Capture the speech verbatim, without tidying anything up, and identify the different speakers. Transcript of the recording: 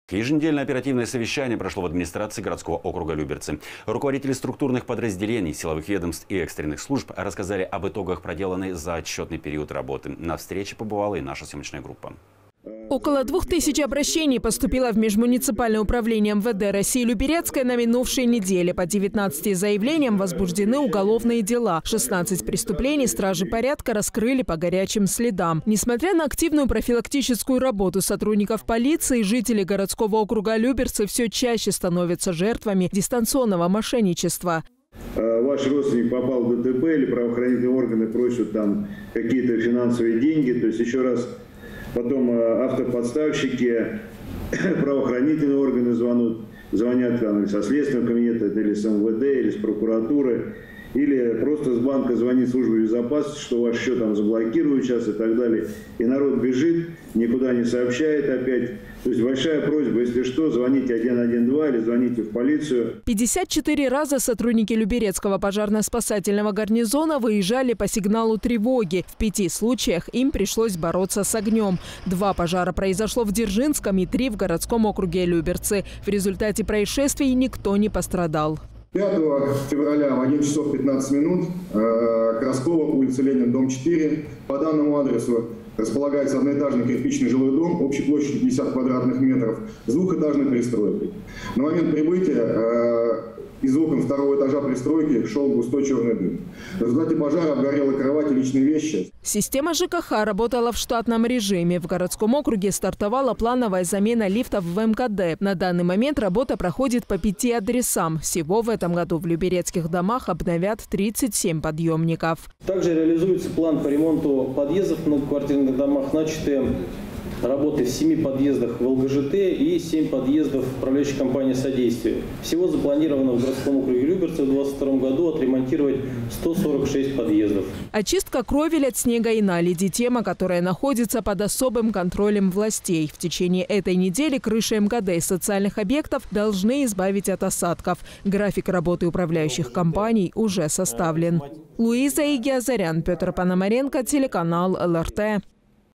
Speaker 1: Еженедельное оперативное совещание прошло в администрации городского округа Люберцы. Руководители структурных подразделений, силовых ведомств и экстренных служб рассказали об итогах проделанной за отчетный период работы. На встрече побывала и наша съемочная группа.
Speaker 2: Около двух тысяч обращений поступило в межмуниципальное управление эм вэ дэ России Люберецкой на минувшей неделе. По девятнадцати заявлениям возбуждены уголовные дела. шестнадцать преступлений стражи порядка раскрыли по горячим следам. Несмотря на активную профилактическую работу сотрудников полиции, жители городского округа Люберцы все чаще становятся жертвами дистанционного мошенничества.
Speaker 3: Ваш родственник попал в дэ тэ пэ или правоохранительные органы просят там какие-то финансовые деньги, то есть еще раз. Потом автоподставщики, правоохранительные органы звонят, звонят там, со следственного комитета, или с эм вэ дэ, или с прокуратуры, или просто с банка звонит служба безопасности, что ваш счет там заблокируют сейчас и так далее. И народ бежит, никуда не сообщает опять. То есть большая просьба, если что, звоните один один два или звоните в полицию.
Speaker 2: пятьдесят четыре раза сотрудники Люберецкого пожарно-спасательного гарнизона выезжали по сигналу тревоги. В пяти случаях им пришлось бороться с огнем. Два пожара произошло в Дзержинском и три в городском округе Люберцы. В результате происшествий никто не пострадал.
Speaker 4: пятого февраля в одиннадцать часов пятнадцать минут Краскова, улица Ленина, дом четыре. По данному адресу располагается одноэтажный кирпичный жилой дом общей площадью пятьдесят квадратных метров с двухэтажной пристройкой. На момент прибытия из окон второго этажа пристройки шел густой черный дым. В результате пожара обгорела кровать и личные вещи.
Speaker 2: Система жэ ка ха работала в штатном режиме. В городском округе стартовала плановая замена лифтов в эм ка дэ. На данный момент работа проходит по пяти адресам. Всего в этом году в люберецких домах обновят тридцать семь подъемников.
Speaker 5: Также реализуется план по ремонту подъездов в многоквартирных домах. Начаты работы в семи подъездах в эл гэ жэ тэ и семь подъездов управляющей компании «Содействие». Всего запланировано в городском округе Люберцы в две тысячи двадцать втором году отремонтировать сто сорок шесть подъездов.
Speaker 2: Очистка кровель от снега и наледи – тема, которая находится под особым контролем властей. В течение этой недели крыши эм ка дэ и социальных объектов должны избавить от осадков. График работы управляющих компаний уже составлен. Луиза Игиазарян, Петр Пономаренко, телеканал эл эр тэ.